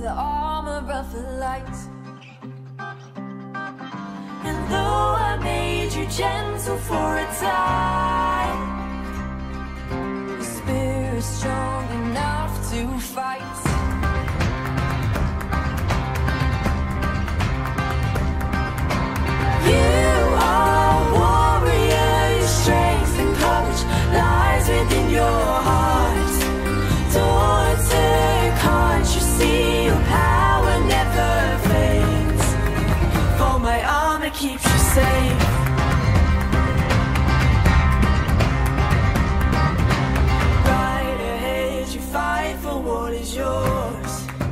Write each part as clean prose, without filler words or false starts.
the armor of the light. And though I made you gentle for a time, your spirit's strong enough to fight. You are a warrior, your strength and courage lies within your heart. Daughter, can't you see your power never fades? For my armor keeps you safe. Right ahead you fight for what is yours.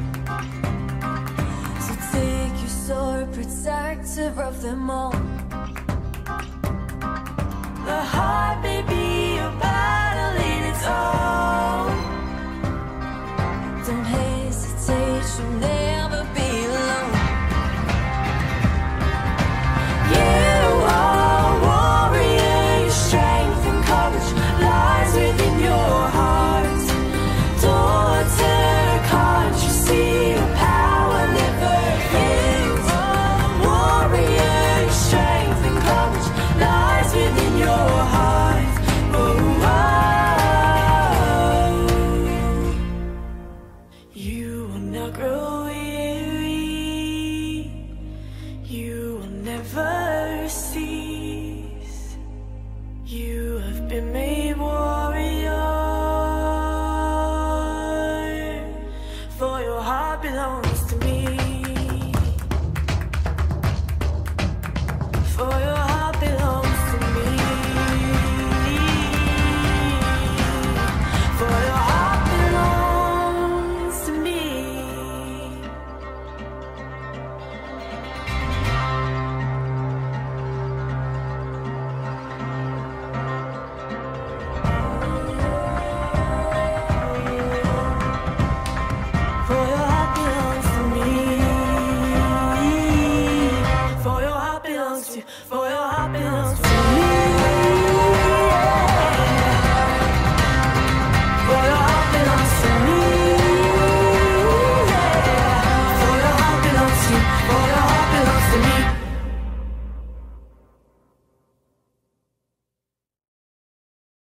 So take your sword, protector of them all. The heart may be a battle in its own. Don't hesitate, you'll never be alone. You are a warrior, your strength and courage lies within your heart. Daughter, can't you see your power never fades? Warrior, your strength and courage lies within your heart. Oh, oh. You will not grow weary, you will never cease. You have been made warrior, for your heart belongs